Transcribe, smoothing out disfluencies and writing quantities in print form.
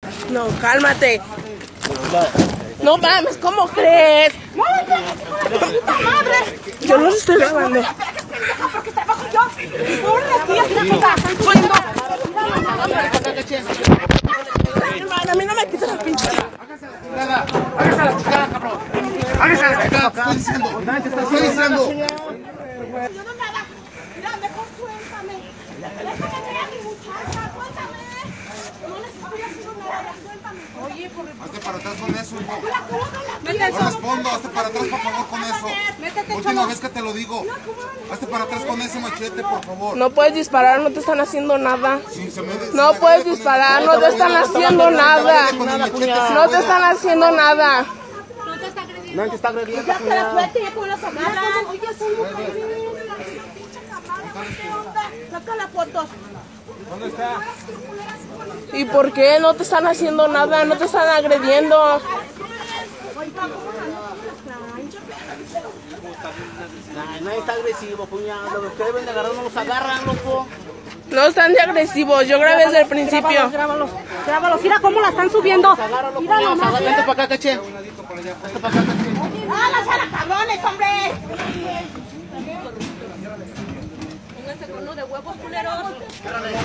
No, cálmate. No mames, ¿cómo crees? ¡No, puta madre! Yo los estoy grabando. Porque trabajo yo. Hermano, a mí no me quites la pinche. Hágase a la chingada, cabrón. Hágase a la chingada, te estoy diciendo. Te estoy diciendo. Yo no nada. Mira, mejor suéltame. Déjame ver a mi muchacha, suéltame. No les estoy haciendo nada, ya suéltame. Oye, por Hazte para atrás con eso, hijo. Métete, No respondo, hazte para atrás, por favor, con eso. métete, Última vez que te lo digo. Hazte para atrás con ese machete, por favor. No puedes disparar, no te están haciendo nada. Si se me- No si me puedes agrede con el disparar, machete, no te están haciendo nada. con el machete, si No te puedo. están haciendo nada. No te está agrediendo. ya te la suelte, ya con las agarran. Oye, son mujeres. ¿Qué onda? Saca las fotos. ¿Y por qué no te están haciendo nada? No te están agrediendo. Nadie está agresivo, cuñado. Los que deben de agarrar no los agarran, loco. No están de agresivos, yo grabé desde el principio. Grábalos. Mira cómo la están subiendo. Agárralo, Mira cuñado. nomás. Vente para acá, caché. Vente para acá, caché. ¡Ah, no sean cabrones, hombre! Pónganse con uno de huevos culeros.